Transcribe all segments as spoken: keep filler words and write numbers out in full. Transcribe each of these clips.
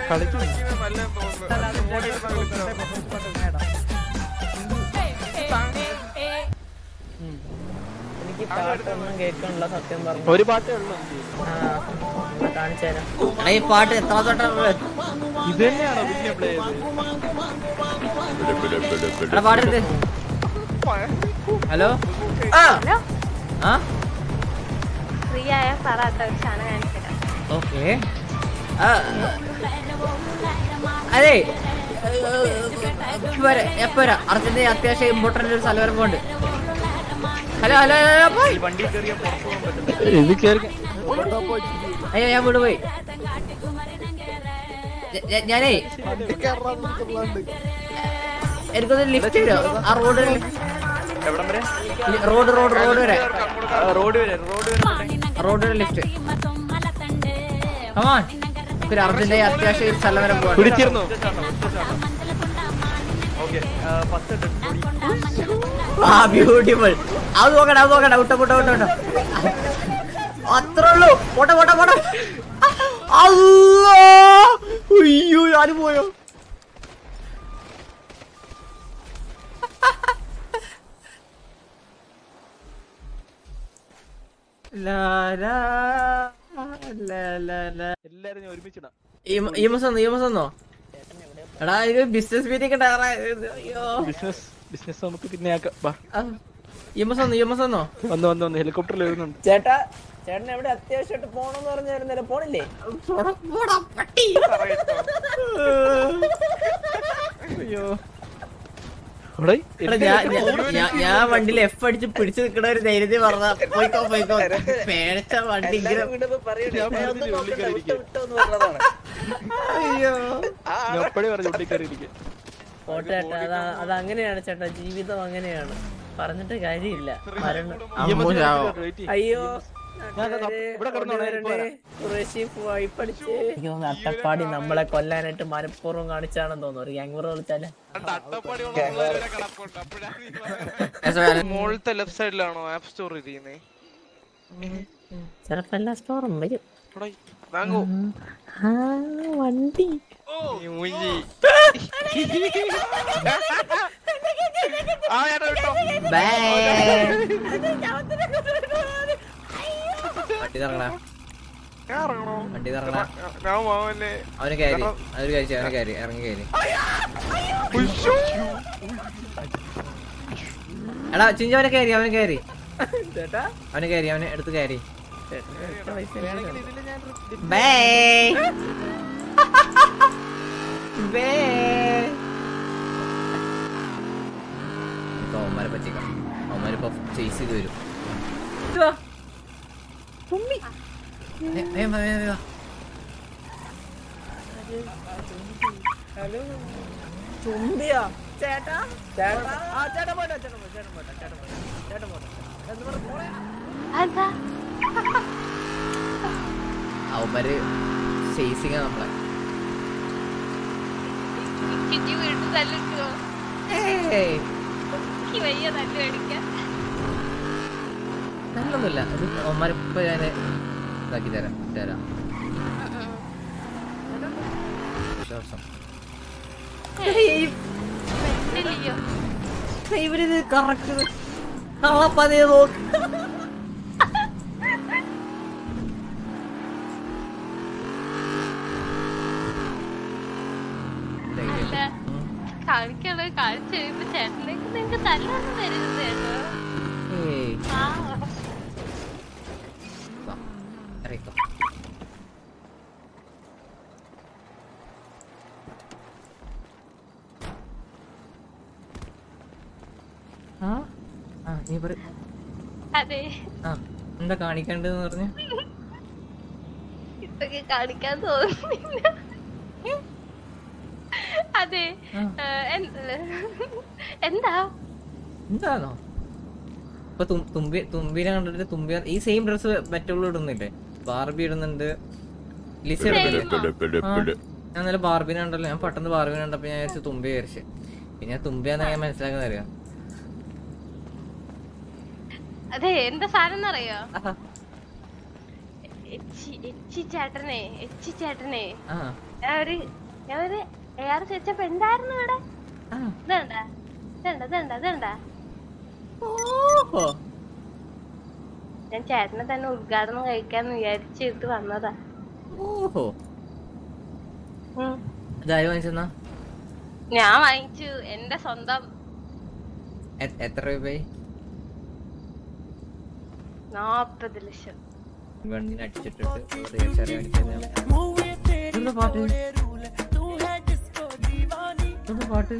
എനിക്ക് പാട്ടൊന്നും കേൾക്കാനുള്ള സത്യം പറഞ്ഞു. ഒരു പാട്ടേ ഉള്ളൂ. കാണിച്ചു തരാം. ഈ പാട്ട് എത്ര തൊട്ടാണ് ഇത് തന്നെയാണോ പിന്നെ പ്ലേ ചെയ്തത്? പാടെടുത്ത്. ഹലോ ആ ഫ്രീ ആയ പറ ഓക്കെ. അതെ എപ്പോ വരാം? അർജന്റീന അത്യാവശ്യം ഇമ്പോർട്ടന്റ് ഒരു സ്ഥലം വരെ പോണ്ട്. ഹലോ ഹലോ അയ്യോ ഞാൻ വീട് പോയി. ഞാനേ എനിക്കൊന്ന് ലിഫ്റ്റ് തരോ? ആ റോഡ് റോഡ് റോഡ് റോഡ് വരെ റോഡ് വരെ റോഡ് റോഡ് വരെ ലിഫ്റ്റ്. കമോൺ നമുക്കൊരു അർജന്റീന അത്യാവശ്യം സ്ഥലം വരെ പോകാം. ആ ബ്യൂട്ടിഫുൾ. അത് നോക്കണ്ട അത് നോക്കണ്ട. വിട്ടോ വിട്ടോ വിട്ടോ വിട്ടോ അത്രേ ഉള്ളൂ. പോട്ടെ പോട്ടെ പോട്ടെ. അയ്യോ ഞാനും പോയോ? എല്ലാരും ഒരുമിച്ചിടാ. എടാ ഇത് ബിസിനസ് മീറ്റിംഗ് ബിസിനസ് നമുക്ക് പിന്നെ വന്നു വന്നു വന്നു ഹെലികോപ്റ്ററിൽ വരുന്നുണ്ട്. ചേട്ടാ ചേട്ടൻ എവിടെ അത്യാവശ്യമായിട്ട് പോണെന്ന് പറഞ്ഞായിരുന്നല്ലോ, പോണില്ലേ? അയ്യോ ഞാൻ വണ്ടിയിൽ എഫ് അടിച്ച് പിടിച്ചു നിൽക്കണ ഒരു ധൈര്യത്തിൽ പറഞ്ഞ പോയിക്കോ പോയിക്കോ പേടിച്ച വണ്ടി ഇങ്ങനെ. അയ്യോ പോട്ടെ ചേട്ടാ, അതാ അതങ്ങനെയാണ് ചേട്ടാ, ജീവിതം അങ്ങനെയാണ്, പറഞ്ഞിട്ട് കാര്യമില്ല. മരണം. അയ്യോ അട്ടപ്പാടി നമ്മളെ കൊല്ലാനായിട്ട് മനഃപൂർവ്വം കാണിച്ചാണെന്ന് തോന്നുന്നു. ഒരു ഗ്യാങ് വർ വിളിച്ചാലേ ചിലപ്പോ എല്ലാ സ്റ്റോറും വരും. വണ്ടി വണ്ടി തറങ്ങണ വണ്ടി തറങ്ങണ അവന് കയറി അവര് കഴിച്ചു അവന് കയറി ഇറങ്ങി കയറി. എടാ ചിഞ്ച അവനെ കയറി അവന് കയറി അവന് കയറി അവന് എടുത്ത് കയറി. അവന്മാരെ പറ്റിക്കാം. അവന്മാരിപ്പോ ചേസ് ചെയ്ത് വരും. അവന്മാര് ചേസിങ് നമ്മളെ. നല്ലൊന്നുമില്ല അത്. അവന്മാരിപ്പോ ഞാന് ഇതാക്കി തരാം തരാം ഇവരിത് കറക്റ്റ് കള്ളപ്പതേ നോക്ക്. കളിക്കുള്ളത് കളിച്ചു കഴിയുമ്പോ ചേട്ടനിലേക്ക് നിങ്ങക്ക് തല്ലൊന്നും തരുന്നത് കേട്ടോ. അതെ എന്താ കാണിക്കണ്ടെന്ന് പറഞ്ഞു? ഇപ്പൊക്കെ കാണിക്കാൻ തോന്നുന്നില്ല. അതെ എന്താ എന്താണോ ഇപ്പൊ തുമ്പി തുമ്പിനെ കണ്ടിട്ട് തുമ്പി ഈ സെയിം ഡ്രസ് മറ്റുള്ള ഇടുന്നില്ലേ? ബാർബി ഇടുന്നുണ്ട്, ലിസ ഇടുന്നില്ലേ? ഞാൻ നല്ല ബാർബിനെ ഉണ്ടല്ലോ. ഞാൻ പെട്ടെന്ന് ബാർബിനെ കണ്ടപ്പോ ഞാൻ വിചാരിച്ചു തുമ്പി വിചാരിച്ചു. പിന്നെ തുമ്പിയാന്ന് ഞാൻ മനസ്സിലാക്കുന്ന അറിയാം. അതെ എന്താ സാധനം അറിയോ? എച്ചി എച്ചി ചേട്ടനെ എച്ചി ചേട്ടനെ ആ ഞാൻ ഒരു ഞാൻ ഒരു എയർ വെച്ചപ്പോ എന്തായിരുന്നു ഇവിടെ ആ. ഇതണ്ട ഇതണ്ട ഇതണ്ട ഇതണ്ട ഓഹോ ഞാൻ ചേട്ടനെ തന്നെ ഉദ്ഘാടനം കഴിക്കാന്ന് വിചാരിച്ചിട്ട് വന്നതാ. ഓഹോ ഉം. ഇതാര് വാങ്ങിച്ചെന്നാ? ഞാൻ വാങ്ങിച്ചു എന്റെ സ്വന്തം. എ- എത്ര രൂപയായി? നാപ്പത് ലക്ഷം. ഗണ്ണിന് അടിച്ചിട്ടിട്ട് ഒരു ചെറിയ അടിച്ചത്. എന്താ പാട്ട്? എന്താ പാട്ട്?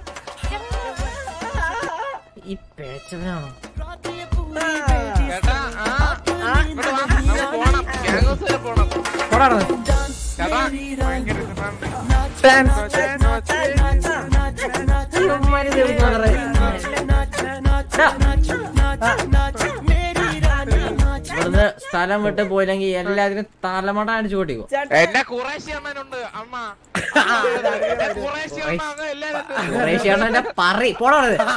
ഈ പേച്ചവനാണോ? ചേട്ടാ ആ ആ ഇവിടെ വാ നമുക്ക് പോണം ഗ്യാങ് ഹൗസ് വരെ പോണം പോടാ ചേട്ടാ ഭയങ്കര ഇഷ്ടമാണ് ഇവിടുന്ന് സ്ഥലം വിട്ട് പോയില്ലെങ്കിൽ എല്ലാത്തിനും തലമട അടിച്ചു പൊട്ടിക്കും. എന്നെ കുറേശ്ശി അണ്ണനുണ്ട് അമ്മ കുറേശ്ശി അണ്ണ അങ്ങ് എല്ലാരും കുറേശ്ശിയാണെന്റെ പറ പോടാ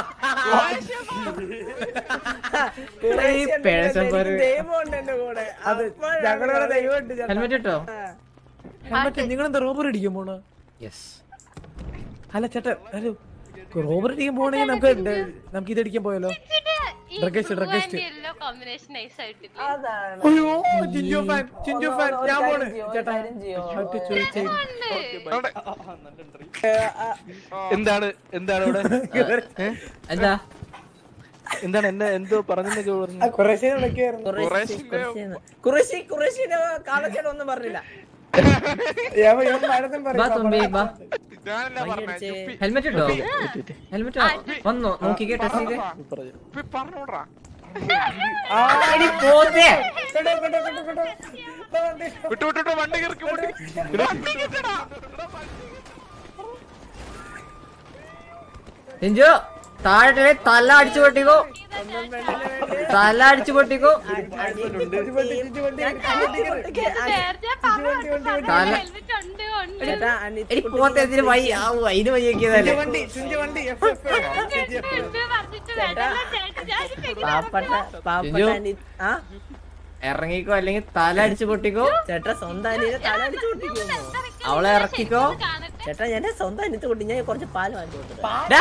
ഹെൽമെറ്റ് ഇട്ടോ? നിങ്ങളെന്താ റോബർ അടിക്കാൻ പോണ? യെസ്. അല്ല ചേട്ടാ ഒരു റോബർ അടിക്കാൻ പോണെങ്കിൽ നമുക്ക് നമുക്ക് ഇത് അടിക്കാൻ പോയാലോ? Druggist druggist yellow combination nice ആയിട്ടില്ല. അയ്യോ ചിഞ്ചു ഫാൻ ചിഞ്ചു ഫാൻ ഞാൻ പോണ് ചേട്ടാ ചോദിച്ചേ എന്താണ് എന്താണ് ഇവിടെ എന്താ എന്താണ് എന്നെ എന്തോ പറഞ്ഞെന്നൊക്കെ പറഞ്ഞു. കുറേശ്ശേ വിളിക്കുവായിരുന്നു. കുറേശ്ശി കുറേശ്ശിനെ കാലച്ചേട്ടൻ ഒന്നും പറഞ്ഞില്ല. ബാ തുമ്പി ബാ. ഞാനല്ല പറഞ്ഞേ ഹെൽമെറ്റ് ഇട്ടോ? ഹെൽമെറ്റ് വന്നോ നോക്കിക്കേ ടെസ്റ്റ് ചെയ്തേ. പറഞ്ഞോടാ വിട്ടു വിട്ടു വണ്ടി കിറക്കി വണ്ടി കിട്ടടാ ചിഞ്ചു താഴെ തല അടിച്ചു പൊട്ടിക്കോ, തല അടിച്ചു പൊട്ടിക്കോ. തല എടി പോത്തെ ഇതിന് വൈ അതിന് വയ്യാക്കിയതല്ലേ. പാപ്പട്ട പാപ്പട്ട അനി- ആ ഇറങ്ങിക്കോ അല്ലെങ്കിൽ തല അടിച്ചു പൊട്ടിക്കോ. ചേട്ടാ സ്വന്തം അനിയനെ തല അടിച്ചു പൊട്ടിക്കുന്നു. അവളെ ഇറക്കിക്കോ. ചേട്ടാ ഞാൻ സ്വന്തം അനിയത്ത് കൊട്ടി ഞാൻ കുറച്ച് പാല് വാങ്ങിച്ചു കൊടുത്തത്. ഡാ.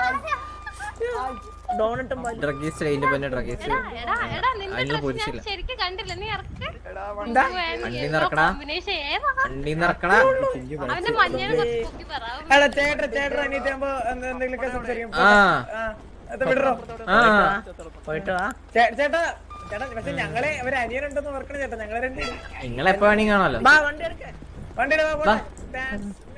ഡോണട്ടും പാലും. ഡ്രഗീസ്റ്റ് അതിന്റെ പിന്നെ ഡ്രഗീസ്റ്റ് അതിന് പൊരിച്ചില്ല. ശരിക്കും കണ്ടില്ല നീ ഇറക്ക് വണ്ടിന്ന് ഇറക്കടാ, കോമ്പിനേഷൻ ഏതാ വണ്ടിന്ന് ഇറക്കടാ. അവന്റെ മഞ്ഞൾ പൊക്കി പറ. എടാ ചേട്ടാ ചേട്ടാ അനിയത്താകുമ്പോ എന്തെങ്കിലുമൊക്കെ സംസാരിക്കും. ആ അത് വിടറോ? ആ പോയിട്ട് വാ. ചേ- ചേട്ടാ ചേട്ടാ പക്ഷെ ഞങ്ങളെ ഒരു അനിയനുണ്ടെന്ന് ഓർക്കണം ചേട്ടാ. ഞങ്ങളെ രണ്ട് നിങ്ങളെപ്പോ വേണമെങ്കിൽ കാണാലോ. വാ വണ്ടി എടുക്ക. വണ്ടിയുടെ വാ. ഡാൻസ്